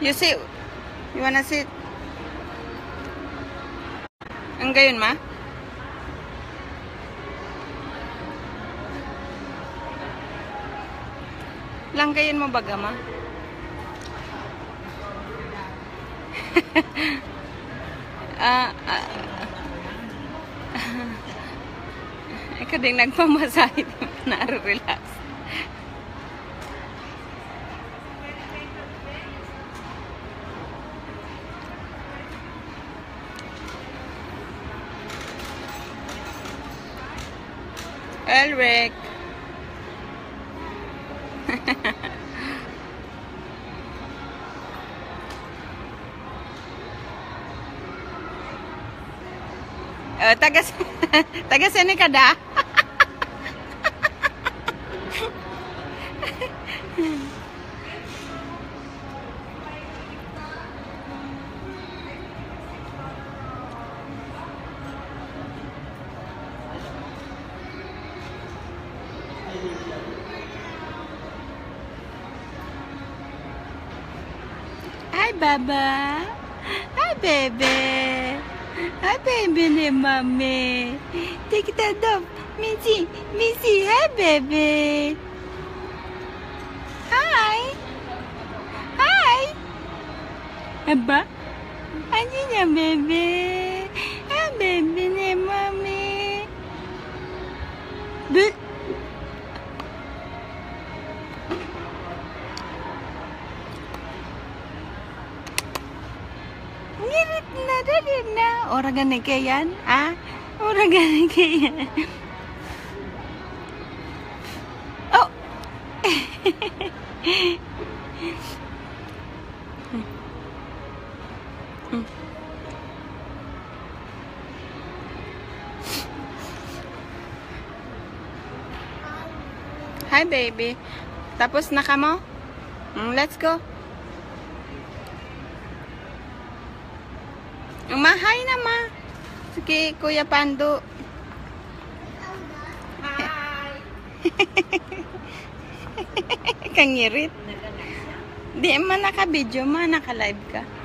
You sit. You wanna sit? Ang gayon, ma? Langgayin mo baga, ma? Ikaw din nagpamasahe. Nare-relax. Elric. Taga sini ka da? Hi, Baba. Hi, baby. Hi, baby ni Mami. Take it out. Missy. Hi, baby. Hi. Aba? Ano niya, baby? Hi, baby ni Mami. Ngirit na dali na. Orang ganun kayan, ah? Orang ganun kayan. Oh! Hi, baby. Tapos na ka mo? Let's go. Umahay na, ma. Sige, Kuya Pando. Hi! Kangirit. Di man naka-video, ma. Naka-live ka.